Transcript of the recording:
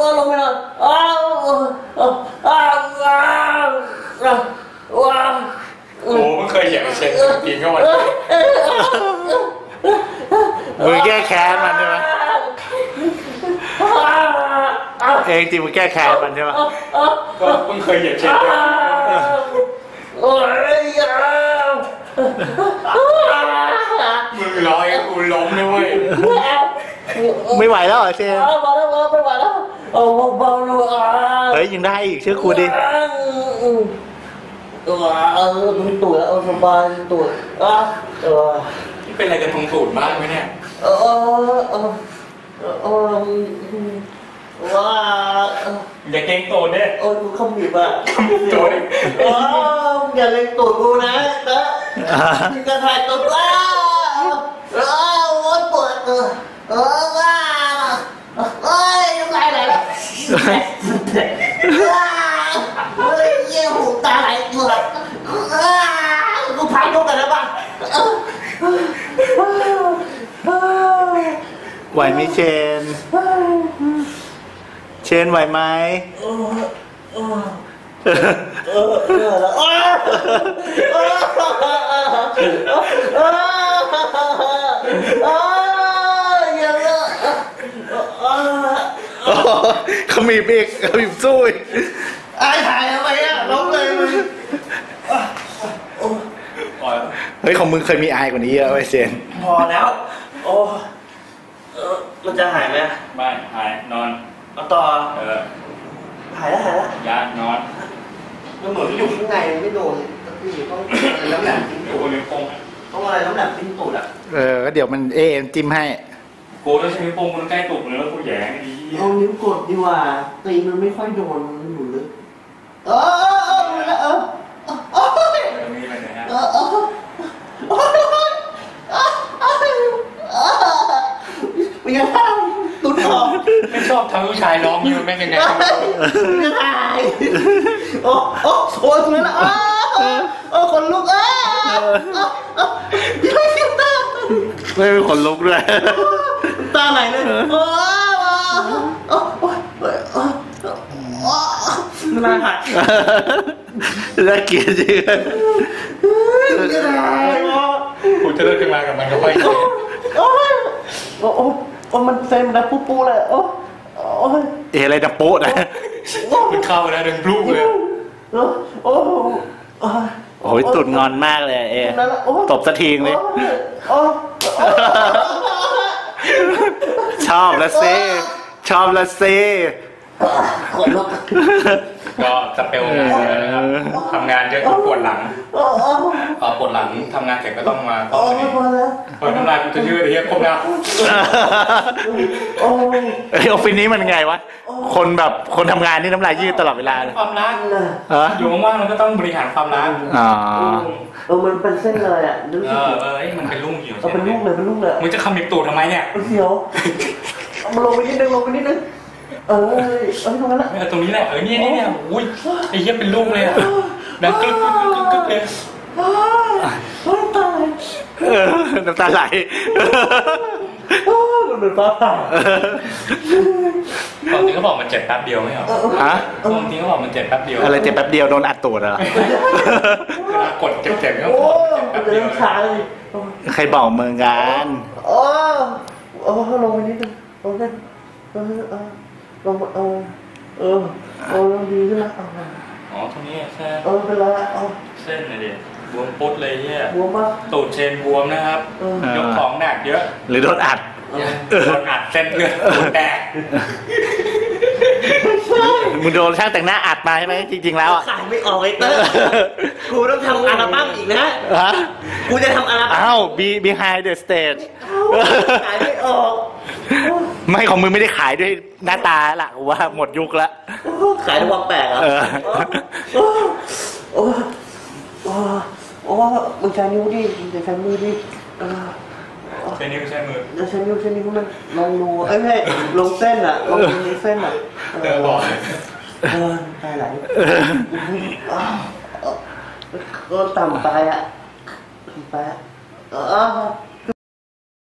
ลงไปหน่อยโอ้ไม่เคยเหยียบเชนปีนเข้ามามึงแก้แค้นมันใช่ไหมเองจริงมึงแก้แค้นมันใช่ไหมก็เพิ่งเคยเหยียบเชนมือลอยกูล้มเลยเว้ยไม่ไหวแล้วเหรอเชนไม่ไหวแล้วเบาเฮ้ยยังได้อีกเชื่อครูดิตูดสบายตูดนี่เป็นอะไรกันตรงตูดบ้างไหมเนี่ยว้าอย่าเก่งตูดเนี่ยกูขมิบอ่ะตูดอย่าเล่นตูดกูนะมึงจะถ่ายตูดว้าโอ๊ยปวดว้าเอ้ยน้ำลายไหลแล้วเฮ้ยเยี่ยหูตาไหลตัวกูพายยกกันแล้วป่ะไหวไหมเชนไหวไหมเขามีเบรกเขามีสู้อีกไอ้ถ่ายทำไมอ่ะร้องเลยมึงเฮ้ยของมึงเคยมีอายกว่านี้เยอะไว้เชนพอแล้วโอ้มันจะหายไหมไม่หายนอนเอาต่อหายแล้วยานอนมันเหมือนอยู่ข้างในไม่โดนที่ต้องน้ำหนักอยู่บนนิ้วโป้งต้องอะไรน้ำหนักทิ้งตูดอ่ะก็เดี๋ยวมันจิ้มให้กูต้องใช้นิ้วโป้งมันใกล้ตูดเลยแล้วกูแย่ดีเอานิ้วกดดีกว่าตีมันไม่ค่อยโดนมันอยู่ลึกมีอะไรนะฮะมันยังตุ้นคอไม่ชอบทั้งผู้ชายร้องนี่มันไม่เป็นไงยังไงโอ้โหตรงนั้นคนลุกยังไม่คิดตาไม่เป็นคนลุกด้วยตาไหนเลยน่าหักน่าเกลียดจริงกูจะเลิกกันมากับมันก็ไปมันเซ็มนะปูเลยอะไรจะโป๊ะนะมันเข้าแล้วดึงลูกเลยโอ้ยตุ่นงอนมากเลยตบสะทีเลยชอบละเซ่ก็สเปลงานนะครับทำงานเยอะปวดหลังปวดหลังทำงานเสร็จก็ต้องมาพอทำลายกูจะยืดเฮียคมนะออฟฟิศนี้มันไงวะคนทำงานนี่น้ำลายยืดตลอดเวลาเลยความรักอยู่ว่างๆมันก็ต้องบริหารความรักมันเป็นเส้นเลยอ่ะมันเป็นลุ่มอยู่เป็นลุ่มเลยมึงจะขมิบตูดทำไมเนี่ยเดี๋ยวมันลงไปนิดนึงตรงนั้นแหละตรงนี้แหละนี่อุ้ยไอ้เหี้ยเป็นลูกเลยอ่ะดังกึกเลยน้ำตาไหลมันเป็นฟ้าผ่าตอนนี้เขาบอกมันเจ็บแป๊บเดียวไม่เหรอตอนนี้เขาบอกมันเจ็บแป๊บเดียวอะไรเจ็บแป๊บเดียวโดนอัดตูดเหรอเวลากดเจ็บๆก็บอกเจ็บแป๊บเดียวใครบอกมึงกันลงไปนิดนึงลงดีขึ้นแล้วตรงนี้แค่เป็นไรเส้นอะไรดิบวมปุ๊ดเลยเนี่ยบวมปะตูดเชนบวมนะครับยกของหนักเยอะหรือโดนอัดเส้นเลือดแตกมึงโดนช่างแต่งหน้าอัดมาใช่ไหมจริงๆแล้วขายไม่ออกไอ้เตอร์กูต้องทำอัลบั้มอีกนะกูจะทำอัลบั้ม behind the stage ขายไม่ออกไม่ของมึงไม่ได้ขายด้วยหน้าตาละว่าหมดยุคละขายด้วยความแปลกอ่ะมึงใช้นิ้วดิใช้มือดิใช้นิ้วใช้มือใช้นิ้วมันลองดูไม่ลงเส้นอ่ะลงเส้นอ่ะบอกตายไหลก็ต่ำไปอ่ะไป